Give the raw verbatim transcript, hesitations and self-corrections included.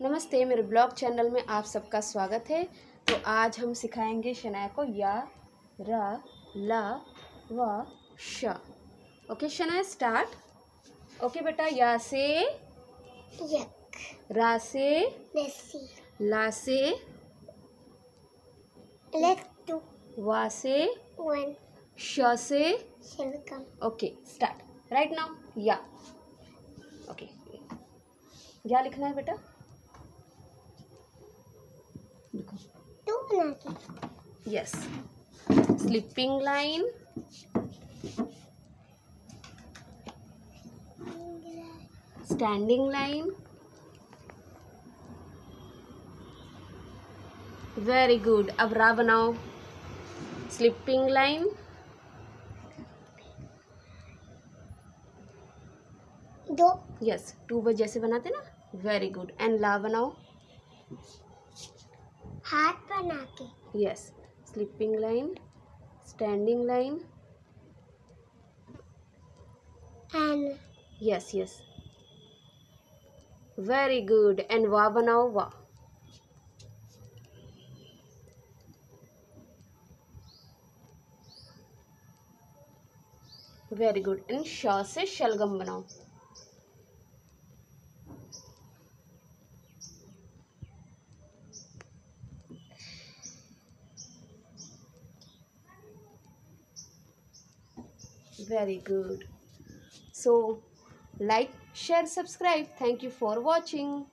नमस्ते, मेरे blog channel में आप सबका स्वागत है। तो आज हम सिखाएंगे शनाया को या, रा, ला, व, श। Okay Shanaya, start. ओके बेटा, या से यक, रा से लस्सी, ला से लट्टू, वा से वन, श से शलगम। Okay start right now. या ओके, या लिखना है बेटा, लिखो। टू बना के yes, sleeping line, standing line, very good. अब रा बनाओ, स्लीपिंग लाइन, दो, यस टू बजे जैसे बनाते ना, वेरी गुड। एंड ला बनाओ, हाथ बना के yes, sleeping line, standing line, and yes yes, very good. And वा बनाओ, वा, वेरी गुड। एंड श से शलगम बनाओ, very good. So like, share, subscribe. Thank you for watching.